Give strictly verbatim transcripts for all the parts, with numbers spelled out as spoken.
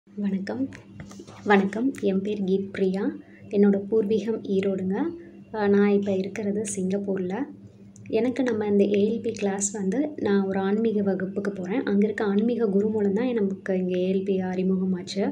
வணக்கம் வணக்கம் என் பேர் கீத் பிரியா. என்னோடய பூர்வீகம் ஈரோடுங்க. நான் இப்போ இருக்கிறது சிங்கப்பூரில். எனக்கு நம்ம இந்த ஏஎல்பி கிளாஸ் வந்து நான் ஒரு ஆன்மீக வகுப்புக்கு போகிறேன். அங்கே இருக்க ஆன்மீக குரு மூலம் தான் நமக்கு இங்கே ஏஎல்பி அறிமுகமாச்சு.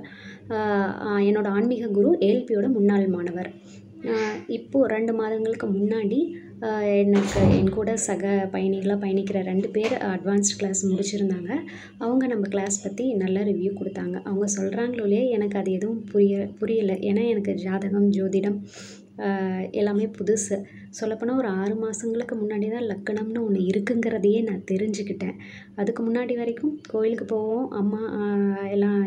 என்னோடய ஆன்மீக குரு ஏஎல்பியோட முன்னாள் மாணவர். இப்போது ரெண்டு மாதங்களுக்கு முன்னாடி எனக்கு என் கூட சக பயணிகளாக பயணிக்கிற ரெண்டு பேர் அட்வான்ஸ்ட் கிளாஸ் முடிச்சுருந்தாங்க. அவங்க நம்ம கிளாஸ் பற்றி நல்ல ரிவ்யூ கொடுத்தாங்க. அவங்க சொல்கிறாங்களோ இல்லையே, எனக்கு அது எதுவும் புரிய புரியலை. ஏன்னா எனக்கு ஜாதகம், ஜோதிடம் எல்லாமே புதுசு. சொல்லப்போனால் ஒரு ஆறு மாதங்களுக்கு முன்னாடி தான் லக்கணம்னு ஒன்று இருக்குங்கிறதையே நான் தெரிஞ்சுக்கிட்டேன். அதுக்கு முன்னாடி வரைக்கும் கோயிலுக்கு போவோம். அம்மா எல்லாம்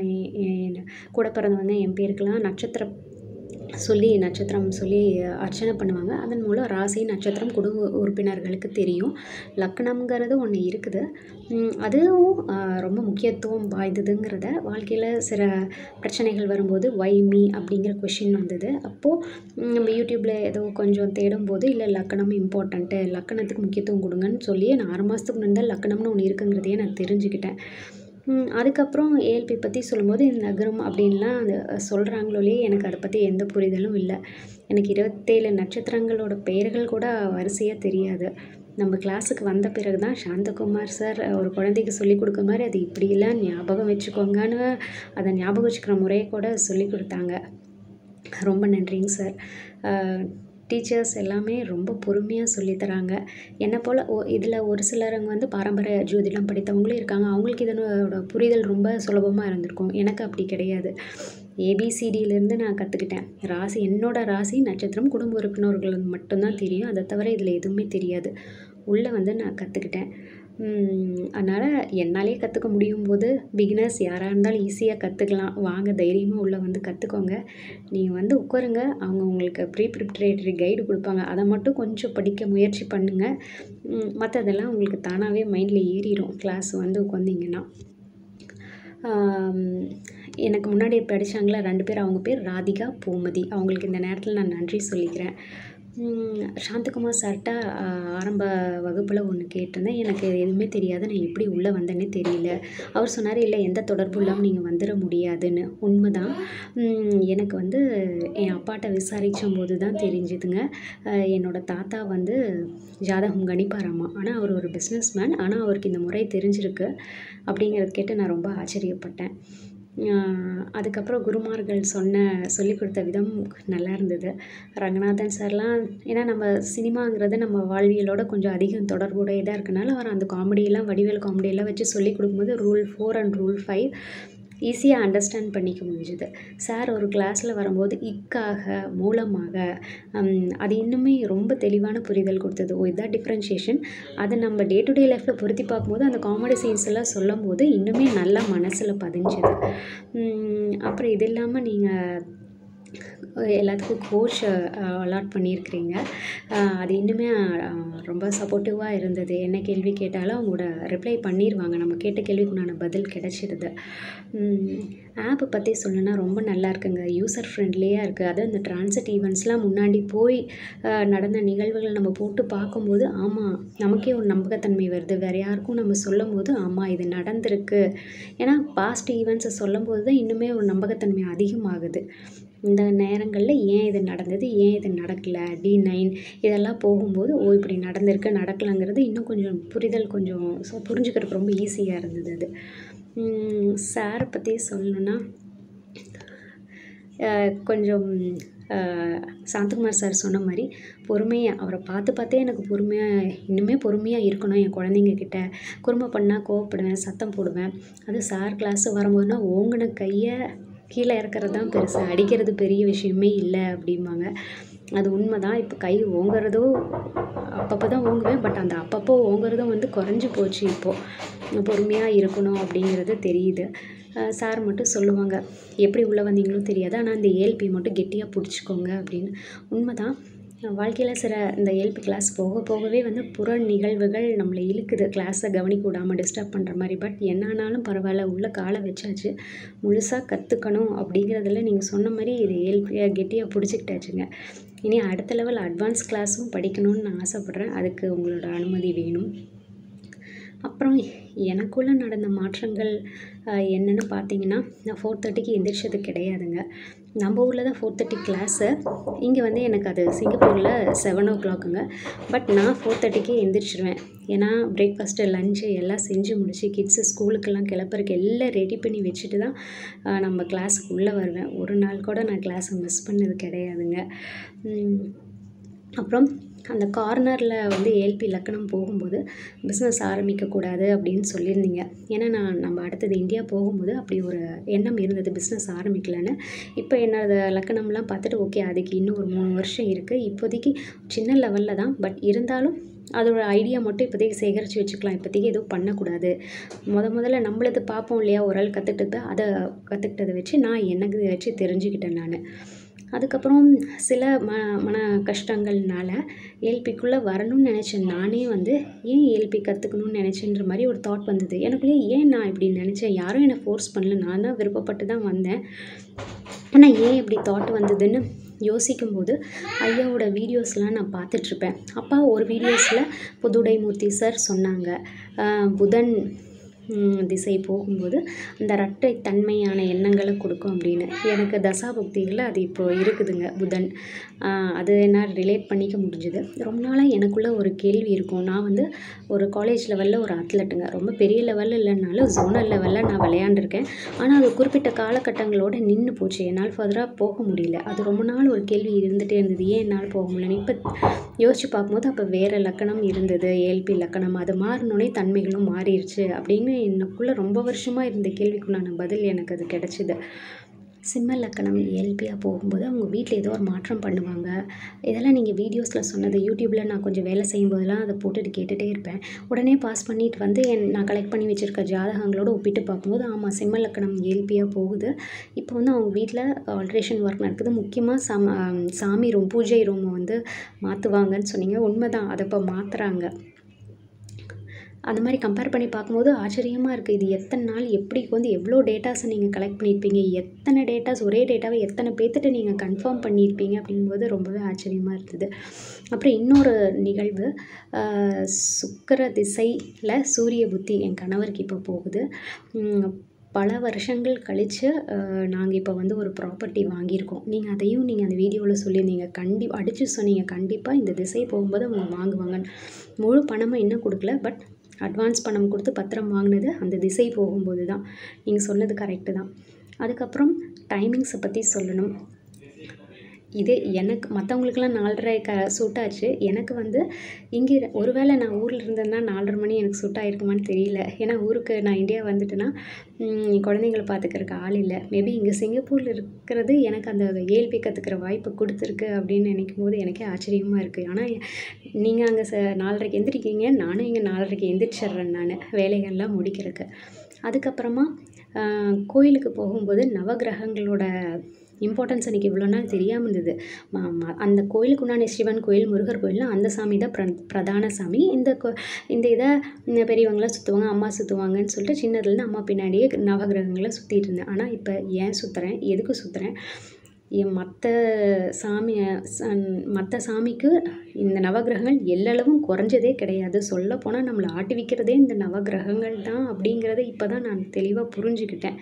கூட பிறந்தவங்க என் பேருக்கெல்லாம் நட்சத்திரம் சொல்லி நட்சத்திரம் சொல்லி அர்ச்சனை பண்ணுவாங்க. அதன் மூலம் ராசி, நட்சத்திரம் குடும்ப உறுப்பினர்களுக்கு தெரியும். லக்னம்ங்கிறது ஒன்று இருக்குது. அதுவும் ரொம்ப முக்கியத்துவம் வாய்ந்ததுங்கிறத வாழ்க்கையில் சில பிரச்சனைகள் வரும்போது வை மீ அப்படிங்கிற கொஷின் வந்தது. அப்போது நம்ம யூடியூப்பில் ஏதோ கொஞ்சம் தேடும்போது இல்லை லக்கணம் இம்பார்ட்டண்ட்டு, லக்கணத்துக்கு முக்கியத்துவம் கொடுங்கன்னு சொல்லி நான் ஆறு மாதத்துக்கு முன்னாடி தான் லக்கணம்னு ஒன்று இருக்குங்கிறதையே நான் தெரிஞ்சுக்கிட்டேன். அதுக்கப்புறம் ஏஎல்பி பற்றி சொல்லும்போது இந்த நகரம் அப்படின்லாம் அது சொல்கிறாங்களோலே, எனக்கு அதை பற்றி எந்த புரிதலும் இல்லை. எனக்கு இருபத்தேழு நட்சத்திரங்களோட பெயர்கள் கூட வரிசையாக தெரியாது. நம்ம கிளாஸுக்கு வந்த பிறகு தான் சாந்தகுமார் சார் ஒரு குழந்தைக்கு சொல்லிக் கொடுக்குற மாதிரி அது இப்படிலாம் ஞாபகம் வச்சுக்கோங்கன்னு அதை ஞாபகம் வச்சுக்கிற முறையை கூட சொல்லி கொடுத்தாங்க. ரொம்ப நன்றிங்க சார். டீச்சர்ஸ் எல்லாமே ரொம்ப பொறுமையாக சொல்லித்தராங்க. என்னை போல் ஓ இதில் ஒரு சிலருங்க வந்து பாரம்பரிய ஜோதிடம் படித்தவங்களும் இருக்காங்க. அவங்களுக்கு இதனோட புரிதல் ரொம்ப சுலபமாக இருந்திருக்கும். எனக்கு அப்படி கிடையாது. ஏபிசிடியிலேருந்து நான் கற்றுக்கிட்டேன். ராசி, என்னோடய ராசி, நட்சத்திரம், குடும்ப உறுப்பினர்கள் மட்டும்தான் தெரியும். அதை தவிர இதில் எதுவுமே தெரியாது. உள்ளே வந்து நான் கற்றுக்கிட்டேன். அதனால் என்னாலே கற்றுக்க முடியும் போது பிகினர்ஸ் யாராக இருந்தாலும் ஈஸியாக கற்றுக்கலாம். வாங்க, தைரியமாக உள்ளே வந்து கற்றுக்கோங்க. நீங்கள் வந்து உட்காருங்க, அவங்க உங்களுக்கு ப்ரீ ப்ரிப்ரேட்டரி கைடு கொடுப்பாங்க. அதை மட்டும் கொஞ்சம் படிக்க முயற்சி பண்ணுங்கள். மற்றதெல்லாம் உங்களுக்கு தானாகவே மைண்டில் ஏறிடும் கிளாஸ் வந்து உட்காந்திங்கன்னா. எனக்கு முன்னாடி படித்தாங்களா ரெண்டு பேர், அவங்க பேர் ராதிகா, பூமதி. அவங்களுக்கு இந்த நேரத்தில் நான் நன்றி சொல்லிக்கிறேன். சாந்தகுமார் சார்கிட்ட ஆரம்ப வகுப்பில் ஒன்று கேட்டிருந்தேன். எனக்கு எதுவுமே தெரியாது, நான் எப்படி உள்ளே வந்தேன்னே தெரியல. அவர் சொன்னார், இல்லை எந்த தொடர்பு இல்லாமல் நீங்கள் வந்துட முடியாதுன்னு. உண்மைதான். எனக்கு வந்து என் அப்பாட்ட விசாரித்த போது தான் தெரிஞ்சுதுங்க. என்னோடய தாத்தா வந்து ஜாதகம் கணிப்பாராம்மா. ஆனால் அவர் ஒரு பிஸ்னஸ் மேன். ஆனால் அவருக்கு இந்த முறை தெரிஞ்சிருக்கு அப்படிங்கிறத கேட்டு நான் ரொம்ப ஆச்சரியப்பட்டேன். அதுக்கப்புறம் குருமார்கள் சொன்ன சொல்லிக் கொடுத்த விதம் நல்லா இருந்தது. ரங்கநாதன் சார்லாம், ஏன்னா நம்ம சினிமாங்கிறது நம்ம வாழ்வியலோட கொஞ்சம் அதிகம் தொடர்புடையதாக இருக்கனால அவர் அந்த காமெடியெல்லாம், வடிவேல் காமெடியெல்லாம் வச்சு சொல்லிக் கொடுக்கும்போது rule four and rule five ஈஸியாக அண்டர்ஸ்டாண்ட் பண்ணிக்க முடிஞ்சுது. சார் ஒரு கிளாஸில் வரும்போது இக்காக, மூலமாக அது இன்னுமே ரொம்ப தெளிவான புரிதல் கொடுத்தது. ஓ, இதான் டிஃப்ரென்ஷியேஷன். அதை நம்ம டே டு டே லைஃப்பில் பொருத்தி பார்க்கும்போது அந்த காமெடி சீன்ஸ் எல்லாம் சொல்லும் போது இன்னுமே நல்லா மனசில் பதிஞ்சுது. அப்புறம் இது இல்லாமல் நீங்கள் எல்லாத்துக்கும் கோச் அலாட் பண்ணியிருக்கிறீங்க. அது இன்னுமே ரொம்ப சப்போர்ட்டிவாக இருந்தது. என்ன கேள்வி கேட்டாலும் அவங்களோட ரிப்ளை பண்ணிடுவாங்க. நம்ம கேட்ட கேள்விக்குண்டான பதில் கிடச்சிடுது. ஆப்பை பற்றி சொல்லணுன்னா ரொம்ப நல்லா இருக்குங்க. யூசர் ஃப்ரெண்ட்லியாக இருக்குது. அதுவும் இந்த ட்ரான்சிட் ஈவெண்ட்ஸ்லாம் முன்னாடி போய் நடந்த நிகழ்வுகளை நம்ம போட்டு பார்க்கும்போது ஆமாம், நமக்கே ஒரு நம்பகத்தன்மை வருது. வேறு யாருக்கும் நம்ம சொல்லும் போது ஆமாம் இது நடந்திருக்கு. ஏன்னா பாஸ்ட் ஈவெண்ட்ஸை சொல்லும் போது தான் இன்னுமே ஒரு நம்பகத்தன்மை அதிகமாகுது. இந்த நேரங்களில் ஏன் இது நடந்தது, ஏன் இது நடக்கலை, டி நைன் இதெல்லாம் போகும்போது ஓ இப்படி நடந்திருக்கு, நடக்கலைங்கிறது இன்னும் கொஞ்சம் புரிதல், கொஞ்சம் புரிஞ்சுக்கிறதுக்கு ரொம்ப ஈஸியாக இருந்தது. அது சாரை பற்றி சொல்லணுன்னா கொஞ்சம் சாந்தகுமார் சார் சொன்ன மாதிரி பொறுமையாக அவரை பார்த்து பார்த்தே எனக்கு பொறுமையாக, இன்னுமே பொறுமையாக இருக்கணும். என் குழந்தைங்க கிட்ட குறும்பு பண்ணால் கோவப்படுவேன், சத்தம் போடுவேன். அது சார் கிளாஸு வரும்போதுனா ஓங்கின கையை கீழே இறக்கிறது தான் பெருசு, அடிக்கிறது பெரிய விஷயமே இல்லை அப்படிம்பாங்க. அது உண்மை தான். இப்போ கை ஓங்குறதோ அப்பப்போ தான் ஓங்குவேன். பட் அந்த அப்பப்போ ஓங்குறதும் வந்து குறைஞ்சி போச்சு. இப்போது பொறுமையாக இருக்கணும் அப்படிங்கிறது தெரியுது. சார் மட்டும் சொல்லுவாங்க, எப்படி உள்ளே வந்தீங்களோ தெரியாது, ஆனால் இந்த ஏஎல்பி மட்டும் கெட்டியாக பிடிச்சிக்கோங்க அப்படின்னு. உண்மை தான். வாழ்க்கையில் சில இந்த ஏஎல்பி கிளாஸ் போக போகவே வந்து புற நிகழ்வுகள் நம்மளை இழுக்குது, கிளாஸை கவனிக்க விடாமல் டிஸ்டர்ப் பண்ணுற மாதிரி. பட் என்ன ஆனாலும் பரவாயில்ல, உள்ளே காலை வச்சாச்சு, முழுசாக கற்றுக்கணும் அப்படிங்கிறதுல நீங்கள் சொன்ன மாதிரி இது ஏஎல்பியாக கெட்டியாக பிடிச்சிக்கிட்டாச்சுங்க. இனி அடுத்த லெவல் அட்வான்ஸ் கிளாஸும் படிக்கணும்னு நான் ஆசைப்பட்றேன். அதுக்கு உங்களோட அனுமதி வேணும். அப்புறம் எனக்குள்ள நடந்த மாற்றங்கள் அ என்னன்னு பார்த்தீங்கன்னா, நான் நாலு முப்பதுக்கு எந்திரிச்சது கிடையாதுங்க. நம்ம ஊர்ல தான் நாலு முப்பது கிளாஸு. இங்க வந்து எனக்கு அது சிங்கப்பூர்ல ஏழு ஓ கிளாக்குங்க. பட் நான் நாலு முப்பதுக்கே எந்திரிச்சுருவேன். ஏன்னா பிரேக்ஃபாஸ்ட்டு, லஞ்சு எல்லாம் செஞ்சு முடிச்சு, கிட்ஸு ஸ்கூலுக்கெல்லாம் கிளப்புறக்கு எல்லாம் ரெடி பண்ணி வச்சுட்டு தான் அ நம்ம கிளாஸுக்கு உள்ள வருவேன். ஒரு நாள் கூட நான் கிளாஸை மிஸ் பண்ணது கிடையாதுங்க. ம். அப்புறம் அந்த கார்னரில் வந்து ஏஎல்பி லக்கணம் போகும்போது பிஸ்னஸ் ஆரம்பிக்கக்கூடாது அப்படின்னு சொல்லியிருந்தீங்க. ஏன்னா நான் நம்ம அடுத்தது இந்தியா போகும்போது அப்படி ஒரு எண்ணம் இருந்தது, பிஸ்னஸ் ஆரம்பிக்கலான்னு. இப்போ என்னோட லக்கணம்லாம் பார்த்துட்டு ஓகே, அதுக்கு இன்னும் ஒரு மூணு வருஷம் இருக்குது. இப்போதைக்கு சின்ன லெவலில் தான், பட் இருந்தாலும் அதோட ஐடியா மட்டும் இப்போதைக்கு சேகரித்து வச்சுக்கலாம். இப்போதைக்கு எதுவும் பண்ணக்கூடாது. முத முதல்ல நம்மளது பார்ப்போம் இல்லையா, ஒரு ஆள் கற்றுக்கிட்டு அதை கற்றுக்கிட்டதை வச்சு நான் எனக்கு வச்சு தெரிஞ்சுக்கிட்டேன் நான். அதுக்கப்புறம் சில ம மன கஷ்டங்கள்னால ஏஎல்பிக்குள்ளே வரணும்னு நினச்சேன். நானே வந்து ஏன் ஏஎல்பி கற்றுக்கணும்னு நினச்சேன்ற மாதிரி ஒரு தாட் வந்தது. எனக்குள்ளேயே ஏன் நான் இப்படி நினச்சேன், யாரும் என்னை ஃபோர்ஸ் பண்ணல, நான் தான் விருப்பப்பட்டு தான் வந்தேன். ஆனால் ஏன் இப்படி தாட் வந்ததுன்னு யோசிக்கும்போது ஐயாவோட வீடியோஸ்லாம் நான் பார்த்துட்ருப்பேன். அப்போ ஒரு வீடியோஸில் புதுடைமூர்த்தி சார் சொன்னாங்க, புதன் திசை போகும்போது அந்த இரட்டை தன்மையான எண்ணங்களை கொடுக்கும் அப்படின்னு. எனக்கு தசாபுக்திகளில் அது இப்போ இருக்குதுங்க புதன். அது என்னால் ரிலேட் பண்ணிக்க முடிஞ்சுது. ரொம்ப நாளாக எனக்குள்ளே ஒரு கேள்வி இருக்கும். நான் வந்து ஒரு காலேஜ் லெவலில் ஒரு அத்லெட்டுங்க. ரொம்ப பெரிய லெவலில் இல்லைனாலும் ஜோனல் லெவலில் நான் விளையாண்டுருக்கேன். ஆனால் அது குறிப்பிட்ட காலகட்டங்களோடு நின்று போச்சு. என்னால் ஃபர்தராக போக முடியல. அது ரொம்ப நாள் ஒரு கேள்வி இருந்துகிட்டே இருந்தது, ஏன் என்னால் போக முடியலன்னு. இப்போ யோசிச்சு பார்க்கும்போது அப்போ வேறு லக்கணம் இருந்தது, ஏஎல்பி லக்கணம். அது மாறினோடனே தன்மைகளும் மாறிடுச்சு அப்படின்னு எனக்குள்ளே ரொம்ப வருஷமாக இருந்த கேள்விக்குண்டான பதில் எனக்கு அது கிடச்சிது. சிம்ம லக்கணம் ஏஎல்பியாக போகும்போது அவங்க வீட்டில் ஏதோ ஒரு மாற்றம் பண்ணுவாங்க. இதெல்லாம் நீங்கள் வீடியோஸில் சொன்னது, யூடியூப்பில் நான் கொஞ்சம் வேலை செய்யும்போதெல்லாம் அதை போட்டுட்டு கேட்டுகிட்டே இருப்பேன். உடனே பாஸ் பண்ணிட்டு வந்து என் நான் கலெக்ட் பண்ணி வச்சுருக்க ஜாதகங்களோடு ஒப்பிட்டு பார்க்கும்போது ஆமாம், சிம்ம லக்கணம் ஏஎல்பியாக போகுது. இப்போ வந்து அவங்க வீட்டில் ஆல்ட்ரேஷன் ஒர்க் நடக்குது. முக்கியமாக சம சாமி ரூம், பூஜை ரூமை வந்து மாற்றுவாங்கன்னு சொன்னீங்க. உண்மை தான், அதை இப்போ மாற்றுறாங்க. அந்த மாதிரி கம்பேர் பண்ணி பார்க்கும்போது ஆச்சரியமாக இருக்குது. இது எத்தனை நாள், எப்படி வந்து எவ்வளோ டேட்டாஸை நீங்கள் கலெக்ட் பண்ணியிருப்பீங்க, எத்தனை டேட்டாஸ், ஒரே டேட்டாவை எத்தனை பேர்த்திட்ட நீங்கள் கன்ஃபார்ம் பண்ணியிருப்பீங்க அப்படிங்கும்போது ரொம்பவே ஆச்சரியமாக இருந்தது. அப்புறம் இன்னொரு நிகழ்வு, சுக்கிர திசையில் சூரிய புத்தி என் கணவருக்கு இப்போ போகுது. பல வருஷங்கள் கழித்து நாங்கள் இப்போ வந்து ஒரு ப்ராப்பர்ட்டி வாங்கியிருக்கோம். நீங்கள் அதையும் நீங்கள் அந்த வீடியோவில் சொல்லியிருந்தீங்க, கண்டி அடித்து சொன்னீங்க, கண்டிப்பாக இந்த திசை போகும்போது அவங்க வாங்குவாங்கன்னு. முழு பணமாக இன்னும் கொடுக்கல, பட் அட்வான்ஸ் பணம் கொடுத்து பத்திரம் வாங்கினது அந்த திசை போகும்போது தான். நீங்கள் சொன்னது கரெக்டு தான். அதுக்கப்புறம் டைமிங்ஸை பற்றி சொல்லணும். இது எனக்கு மற்றவங்களுக்கெல்லாம் நாலரை க சூட்டாச்சு. எனக்கு வந்து இங்கே ஒரு வேளை நான் ஊரில் இருந்தேன்னா நாலரை மணி எனக்கு சூட் ஆகிருக்குமான்னு தெரியல. ஏன்னா ஊருக்கு நான் இந்தியா வந்துட்டேன்னா குழந்தைங்களை பார்த்துக்கிறதுக்கு ஆள் இல்லை. மேபி இங்கே சிங்கப்பூரில் இருக்கிறது எனக்கு அந்த ஏஎல்பி கற்றுக்கிற வாய்ப்பு கொடுத்துருக்கு அப்படின்னு நினைக்கும் போது எனக்கே ஆச்சரியமாக இருக்குது. ஆனால் நீங்கள் அங்கே ச நாலரைக்கு எந்திரிக்கீங்க, நானும் இங்கே நாலரைக்கு எந்திரிச்சிட்றேன் நான் வேலைகள்லாம் முடிக்கிறதுக்கு. அதுக்கப்புறமா கோயிலுக்கு போகும்போது நவகிரகங்களோட இம்பார்ட்டன்ஸ் எனக்கு இவ்வளோ நாள் தெரியாமல் இருந்தது. அந்த கோயிலுக்கு உண்டான சிவன் கோயில், முருகர் கோயில்னால் அந்த சாமி தான் பிர பிரதான சாமி. இந்த கோ இந்த இதை பெரியவங்களாம் சுற்றுவாங்க, அம்மா சுற்றுவாங்கன்னு சொல்லிட்டு சின்னதுலேருந்து அம்மா பின்னாடியே நவகிரகங்களை சுற்றிட்டு இருந்தேன். ஆனால் இப்போ ஏன் சுற்றுறேன், எதுக்கு சுற்றுறேன், மற்ற சாமி மற்ற சாமிக்கு இந்த நவகிரகங்கள் எல்லளவும் குறைஞ்சதே கிடையாது. சொல்லப்போனால் நம்மளை ஆட்டி வைக்கிறதே இந்த நவகிரகங்கள் தான் அப்படிங்கிறத இப்போ தான் நான் தெளிவாக புரிஞ்சுக்கிட்டேன்.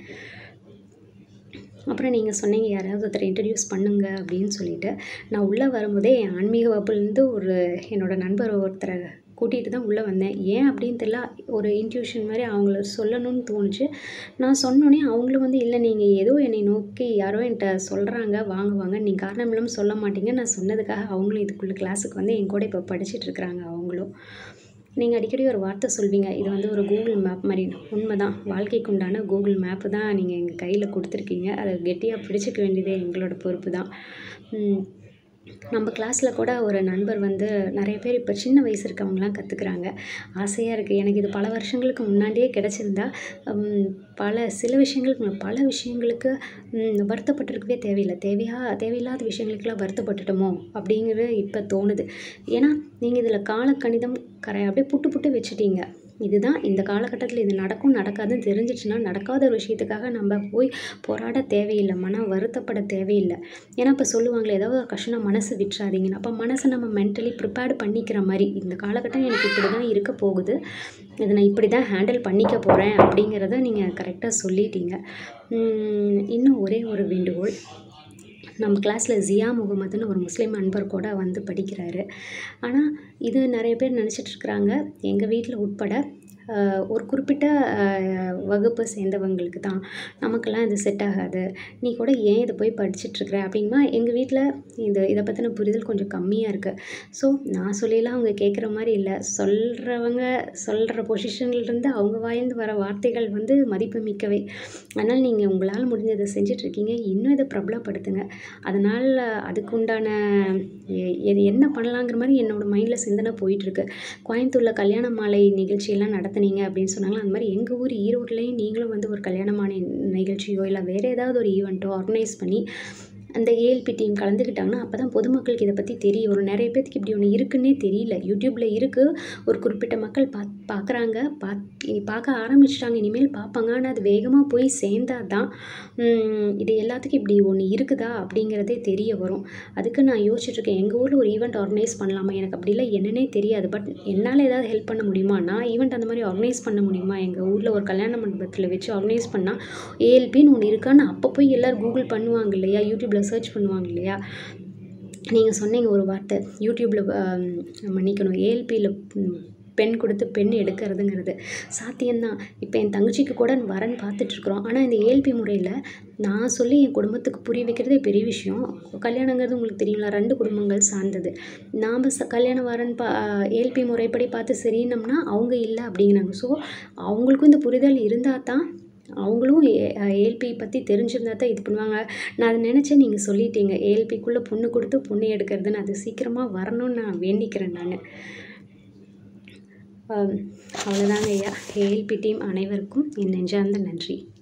அப்புறம் நீங்கள் சொன்னீங்க யாராவது ஒருத்தரை இன்ட்ரடியூஸ் பண்ணுங்க அப்படின்னு சொல்லிட்டு. நான் உள்ளே வரும்போதே என் ஆன்மீக வகுப்புலேருந்து ஒரு என்னோடய நண்பர் ஒருத்தரை கூட்டிகிட்டு தான் உள்ளே வந்தேன். ஏன் அப்படின்னு தெரியல, ஒரு இன்ட்யூஷன் மாதிரி அவங்கள சொல்லணும்னு தோணுச்சு. நான் சொன்னோன்னே அவங்களும் வந்து இல்லை, நீங்கள் ஏதோ என்னை நோக்கி யாரோ என்கிட்ட சொல்கிறாங்க, வாங்க வாங்க, நீங்கள் காரணம் இல்லாமல் சொல்ல மாட்டீங்க. நான் சொன்னதுக்காக அவங்களும் இதுக்குள்ளே கிளாஸுக்கு வந்து என் கூட இப்போ படிச்சுட்ருக்குறாங்க. அவங்களும் நீங்கள் அடிக்கடி ஒரு வார்த்தை சொல்வீங்க, இது வந்து ஒரு கூகுள் மேப் மாதிரி. உண்மை தான், வாழ்க்கைக்கு உண்டான கூகுள் மேப்பு தான் நீங்கள் எங்கள் கையில் கொடுத்துருக்கீங்க. அதை கெட்டியாக பிடிச்சிக்க வேண்டியதே எங்களோட பொறுப்பு தான். நம்ம கிளாஸில் கூட ஒரு நண்பர் வந்து நிறைய பேர் இப்போ சின்ன வயசு இருக்கவங்களாம் கற்றுக்குறாங்க. ஆசையாக இருக்குது. எனக்கு இது பல வருஷங்களுக்கு முன்னாடியே கிடச்சிருந்தா பல சில விஷயங்களுக்கு பல விஷயங்களுக்கு வருத்தப்பட்டிருக்கவே தேவையில்லை. தேவையா தேவையில்லாத விஷயங்களுக்கெல்லாம் வருத்தப்பட்டுட்டோமோ அப்படிங்கிறது இப்போ தோணுது. ஏன்னா நீங்கள் இதில் காலக்கணிதம் கரை அப்படியே புட்டு புட்டு வச்சுட்டீங்க. இதுதான் இந்த காலகட்டத்தில் இது நடக்கும் நடக்காதுன்னு தெரிஞ்சிச்சுன்னா நடக்காத ஒரு விஷயத்துக்காக நம்ம போய் போராட தேவையில்லை, மன வருத்தப்பட தேவையில்லை. ஏன்னா இப்போ சொல்லுவாங்களே ஏதாவது ஒரு கஷ்டம் மனசு விட்டுறாதீங்கன்னு. அப்போ மனசை நம்ம மென்டலி ப்ரிப்பேர்டு பண்ணிக்கிற மாதிரி இந்த காலகட்டம் எனக்கு இப்படி தான் இருக்க போகுது, இதை நான் இப்படி தான் ஹேண்டில் பண்ணிக்க போகிறேன் அப்படிங்கிறத நீங்கள் கரெக்டாக சொல்லிட்டீங்க. இன்னும் ஒரே ஒரு வேண்டுகோள், நம்ம கிளாஸில் ஜியா முகமதுன்னு ஒரு முஸ்லீம் அன்பர் கூட வந்து படிக்கிறாரு. ஆனால் இது நிறைய பேர் நினச்சிட்ருக்குறாங்க, எங்கள் வீட்டில் உட்பட ஒரு குறிப்பிட்ட வகுப்பை சேர்ந்தவங்களுக்கு தான், நமக்கெல்லாம் இது செட் ஆகாது, நீ கூட ஏன் இதை போய் படிச்சுட்ருக்குற அப்படிங்கமா. எங்கள் வீட்டில் இது இதை பற்றின புரிதல் கொஞ்சம் கம்மியாக இருக்குது. ஸோ நான் சொல்லிலாம் அவங்க கேட்குற மாதிரி இல்லை, சொல்கிறவங்க சொல்கிற பொசிஷன்லேருந்து அவங்க வாய்ந்து வர வார்த்தைகள் வந்து மதிப்பு மிக்கவை. அதனால் நீங்கள் உங்களால் முடிஞ்சதை செஞ்சிட்ருக்கீங்க, இன்னும் இதை பிரபலப்படுத்துங்க. அதனால் அதுக்கு உண்டான எது என்ன பண்ணலாங்கிற மாதிரி என்னோடய மைண்டில் சிந்தனை போயிட்டுருக்கு. கோயம்புத்தூரில் கல்யாண மாலை நிகழ்ச்சியெல்லாம் நடத்துனீங்க அப்படின்னு சொன்னாங்களா, அந்த மாதிரி எங்கள் ஊர் ஈரோட்லேயும் நீங்களும் வந்து ஒரு கல்யாணமான நிகழ்ச்சியோ இல்லை வேறு ஏதாவது ஒரு ஈவெண்ட்டோ ஆர்கனைஸ் பண்ணி அந்த ஏஎல்பி டீம் கலந்துக்கிட்டாங்கன்னா அப்போ தான் பொதுமக்களுக்கு இதை பற்றி தெரிய வரும். நிறைய பேருக்கு இப்படி ஒன்று இருக்குன்னே தெரியல. யூடியூப்பில் இருக்குது, ஒரு குறிப்பிட்ட மக்கள் பா பார்க்குறாங்க பாத் பார்க்க ஆரம்பிச்சிட்டாங்க, இனிமேல் பார்ப்பாங்க. ஆனால் அது வேகமாக போய் சேர்ந்தால் தான் இது எல்லாத்துக்கும் இப்படி ஒன்று இருக்குதா அப்படிங்கிறதே தெரிய வரும். அதுக்கு நான் யோசிச்சுட்ருக்கேன், எங்கள் ஊரில் ஒரு ஈவெண்ட் ஆர்கனைஸ் பண்ணலாமா, எனக்கு அப்படிலாம் என்னன்னே தெரியாது. பட் என்னால் ஏதாவது ஹெல்ப் பண்ண முடியுமா, நான் ஈவெண்ட் அந்த மாதிரி ஆர்கனைஸ் பண்ண முடியுமா, எங்கள் ஊரில் ஒரு கல்யாண மண்டபத்தில் வச்சு ஆர்கனைஸ் பண்ணால் ஏஎல்பின்னு ஒன்று இருக்கான்னு அப்போ போய் எல்லோரும் கூகுள் பண்ணுவாங்க இல்லையா, யூடியூப்பில் சர்ச் பண்ணுவாங்க இல்லையா. நீங்கள் சொன்னீங்க ஒரு வார்த்தை, யூடியூப்பில் மன்னிக்கணும், ஏஎல்பியில் பெண் கொடுத்து பெண் எடுக்கிறதுங்கிறது சாத்தியம்தான். இப்போ என் தங்கச்சிக்கு கூட வரன் பார்த்துட்ருக்குறோம். ஆனால் இந்த ஏஎல்பி முறையில் நான் சொல்லி என் குடும்பத்துக்கு புரிய வைக்கிறதே பெரிய விஷயம். கல்யாணங்கிறது உங்களுக்கு தெரியுங்களா, ரெண்டு குடும்பங்கள் சார்ந்தது. நாம் ச கல்யாண வரன் பா ஏஎல்பி முறைப்படி பார்த்து சரினோம்னா அவங்க இல்லை அப்படிங்கிறாங்க. ஸோ அவங்களுக்கும் இந்த புரிதல் இருந்தால் தான், அவங்களும் ஏ ஏஎல்பி பற்றி தெரிஞ்சிருந்தா தான் இது பண்ணுவாங்க. நான் அதை நினச்சேன், நீங்கள் சொல்லிட்டீங்க ஏஎல்பிக்குள்ளே பொண்ணு கொடுத்து பொண்ணு எடுக்கிறதுன்னு. அது சீக்கிரமாக வரணும்னு நான் வேண்டிக்கிறேன். நான் அவ்வளோதாங்க ஐயா. ஏஎல்பி டீம் அனைவருக்கும் என் நெஞ்சார்ந்த நன்றி.